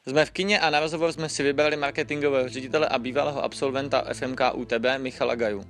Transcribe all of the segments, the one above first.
Jsme v kině a na rozhovor jsme si vybrali marketingového ředitele a bývalého absolventa FMK UTB Michala Gaju.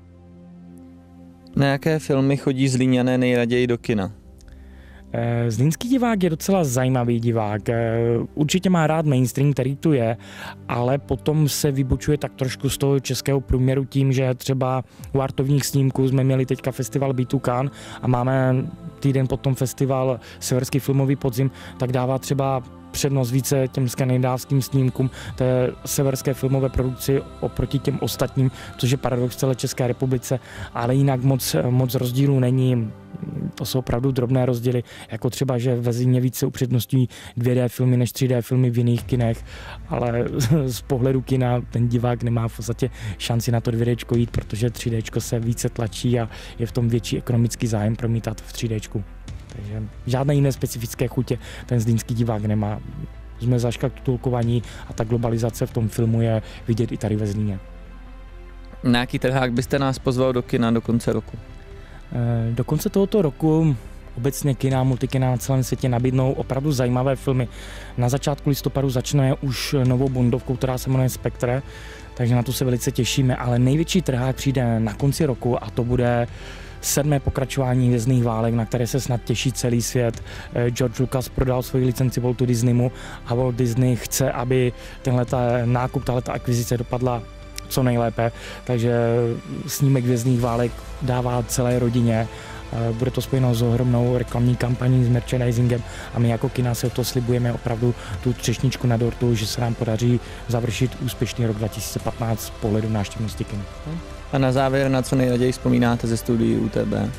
Na jaké filmy chodí Zlíňané nejraději do kina? Zlínský divák je docela zajímavý divák. Určitě má rád mainstream, který tu je, ale potom se vybočuje tak trošku z toho českého průměru tím, že třeba u artovních snímků jsme měli teďka festival Beatu Cannes a máme týden potom festival Severský filmový podzim, tak dává třeba přednost více těm skandinávským snímkům, té severské filmové produkci oproti těm ostatním, což je paradox v celé České republice, ale jinak moc rozdílů není. To jsou opravdu drobné rozdíly, jako třeba, že ve Zlíně více upřednostňují 2D filmy než 3D filmy v jiných kinech, ale z pohledu kina ten divák nemá v podstatě šanci na to 2D jít, protože 3D se více tlačí a je v tom větší ekonomický zájem promítat v 3D. Takže žádné jiné specifické chutě ten zlínský divák nemá. Jsme zaškatulkovaní a ta globalizace v tom filmu je vidět i tady ve Zlíně. Na jaký trhák byste nás pozval do kina do konce roku? Do konce tohoto roku obecně kina, multikina na celém světě nabídnou opravdu zajímavé filmy. Na začátku listopadu začne už novou bondovkou, která se jmenuje Spectre, takže na to se velice těšíme, ale největší trhák přijde na konci roku a to bude 7. pokračování Hvězdných válek, na které se snad těší celý svět. George Lucas prodal svoji licenci Waltu Disneymu a Walt Disney chce, aby tahleta akvizice dopadla co nejlépe, takže snímek Hvězdných válek dává celé rodině. Bude to spojeno s ohromnou reklamní kampaní, s merchandisingem a my jako kina se o to slibujeme opravdu tu třešničku na dortu, že se nám podaří završit úspěšný rok 2015 z pohledu návštěvnosti kina. A na závěr, na co nejraději vzpomínáte ze studií UTB?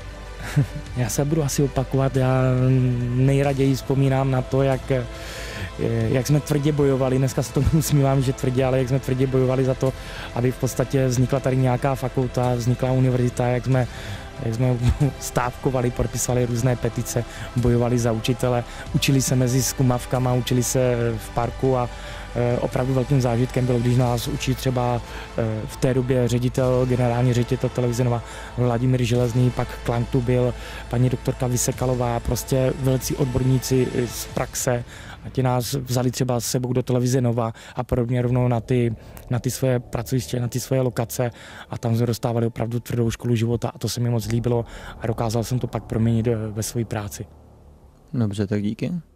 Já se budu asi opakovat, já nejraději vzpomínám na to, jak jsme tvrdě bojovali, dneska se tomu usmívám, že tvrdě, ale jak jsme tvrdě bojovali za to, aby v podstatě vznikla tady nějaká fakulta, vznikla univerzita, jak jsme stávkovali, podpisovali různé petice, bojovali za učitele, učili se mezi skumavkama, učili se v parku a opravdu velkým zážitkem bylo, když nás učí třeba v té době generální ředitel televize Nova Vladimír Železný, pak Klantu byl paní doktorka Vysekalová, prostě velcí odborníci z praxe a ti nás vzali třeba s sebou do televize Nova a podobně rovnou na ty svoje pracoviště, na ty svoje lokace a tam jsme dostávali opravdu tvrdou školu života a to se mi moc líbilo a dokázal jsem to pak proměnit ve své práci. Dobře, tak díky.